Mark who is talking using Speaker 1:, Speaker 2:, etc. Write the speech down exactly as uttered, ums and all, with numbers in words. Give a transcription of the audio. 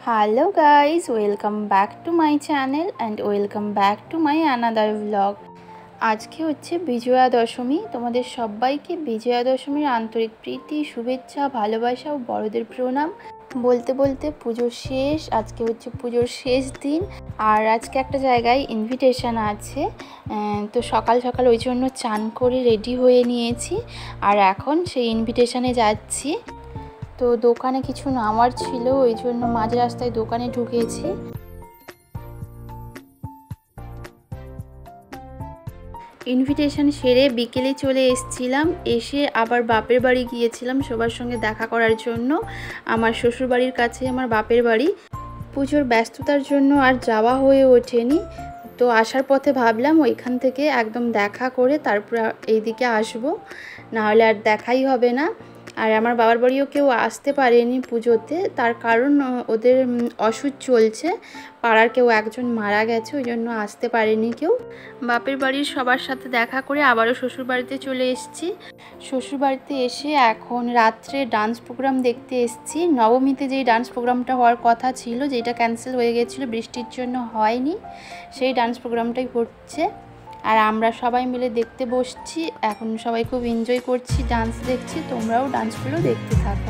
Speaker 1: Hello guys, welcome back to my channel and welcome back to my another vlog. আজকে হচ্ছে বিজয়া দশমী। তোমাদের সবাইকে বিজয়া দশমীর আন্তরিক প্রীতি, শুভেচ্ছা, ভালোবাসা ও বড়দের প্রণাম। বলতে বলতে পুজো শেষ। আজকে হচ্ছে পুজোর শেষ দিন আর আজকে একটা জায়গায় ইনভিটেশন আছে, তো সকাল সকাল ওই জন্য চান করে রেডি হয়ে নিয়েছি আর এখন সেই ইনভিটেশনে যাচ্ছি। তো দোকানে কিছু নামার ছিল, ওই জন্য মাঝ রাস্তায় দোকানে ঢুকেছি। ইনভিটেশন সেরে বিকেলে চলে এসেছিলাম, এসে আবার বাপের বাড়ি গিয়েছিলাম সবার সঙ্গে দেখা করার জন্য। আমার শ্বশুর বাড়ির কাছে আমার বাপের বাড়ি। পুজোর ব্যস্ততার জন্য আর যাওয়া হয়ে ওঠেনি, তো আসার পথে ভাবলাম ওইখান থেকে একদম দেখা করে তারপর এইদিকে আসবো, নাহলে আর দেখাই হবে না। আর আমার বাবার বাড়িও কেউ আসতে পারেনি পুজোতে, তার কারণ ওদের অসুখ চলছে, পাড়ার কেউ একজন মারা গেছে, ওই জন্য আসতে পারেনি কেউ। বাপের বাড়ির সবার সাথে দেখা করে আবারও শ্বশুর বাড়িতে চলে এসেছি। শ্বশুর বাড়িতে এসে এখন রাত্রে ডান্স প্রোগ্রাম দেখতে এসেছি। নবমীতে যেই ডান্স প্রোগ্রামটা হওয়ার কথা ছিল, যেটা ক্যান্সেল হয়ে গেছিলো বৃষ্টির জন্য হয়নি, সেই ডান্স প্রোগ্রামটাই হচ্ছে আর আমরা সবাই মিলে দেখতে বসছি। এখন সবাই খুব এনজয় করছি, ডান্স দেখছি, তোমরাও ডান্সগুলো দেখতে থাকো।